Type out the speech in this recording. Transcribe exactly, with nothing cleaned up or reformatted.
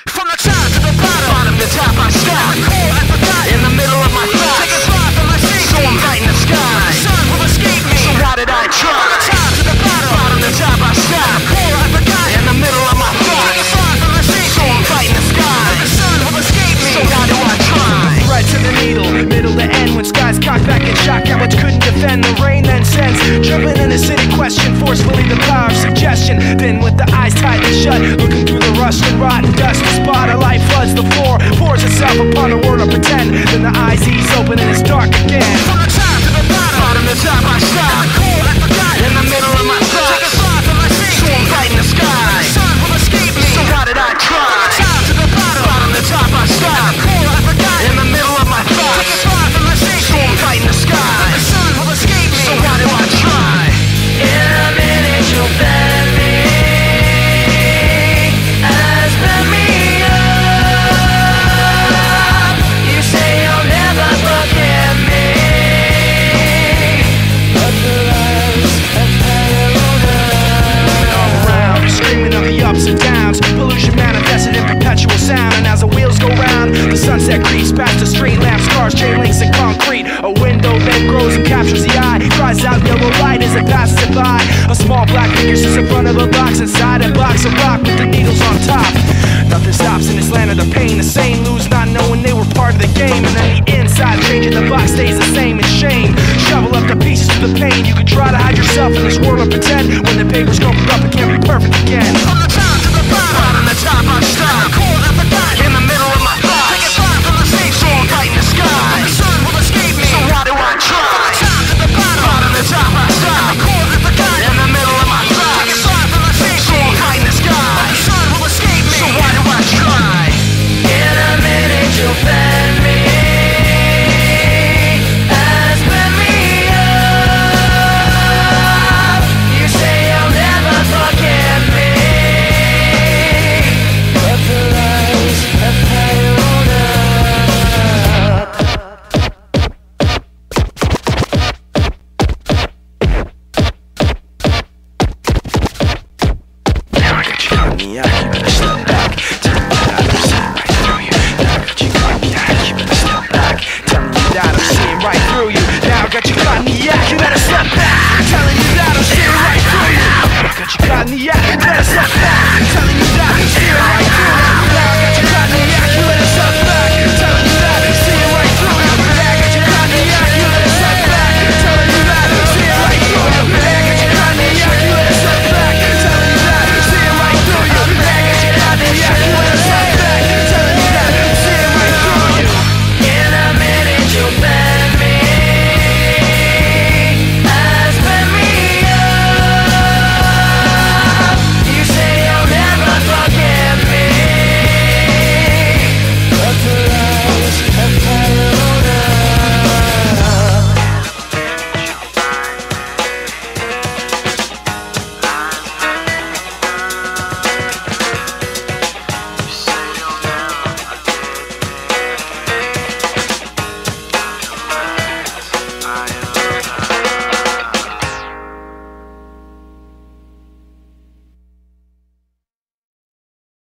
From the top to the bottom, bottom to top I stop. Cold, I forgot. In the middle of my thoughts, take a spot from my seat. So I'm right in the sky. The sun will escape me. So why did I try? From the top to the bottom, bottom to top I stop. Cold, I forgot. In the middle of my thoughts, take a spot from my seat. So I'm right in the sky. The sun will escape me. So why do I try? Right to the needle, middle to end. When skies cocked back in shock, cowards couldn't defend. The rain then sends, jumping in the city, question forcefully the power of suggestion. Then with the eyes tightly shut, looking through the rust and rotten dust, the spot of light floods the floor, pours itself upon a world of pretend. Then the eyes ease open and it's dark again. From the top to the bottom, bottom to top I stop. Cold, I forgot. In the middle of my thoughts, take a spot from my seat. So I'm right in the sky. The sun will escape me. So why did I try? From the top to the bottom, bottom to top I stop. Cold, I forgot. In the middle of my thoughts, take a spot from my seat. So I'm right in the sky. The sun will escape me. So why do I try? In a minute you'll bend me, eyes bend me up. You say you'll never forget me, but the lies have paralleled us. All around, screaming of the ups and downs, pollution manifested in perpetual sound. And as the wheels go round, the sunset creeps past the street lamps, cars, chain links, and concrete. A window then grows and captures the eye, cries out yellow light as it passes it by. A small black figure sits in front of a box, inside a box of rock with the needles on top. Nothing stops in this land of the pain. The sane lose not knowing they were part of the game. And then the inside changing, the box stays the same. It's shame. Shovel up the pieces to the pain. You can try to hide yourself in this world of pretend. When the paper's crumpled up, it can't be perfect again.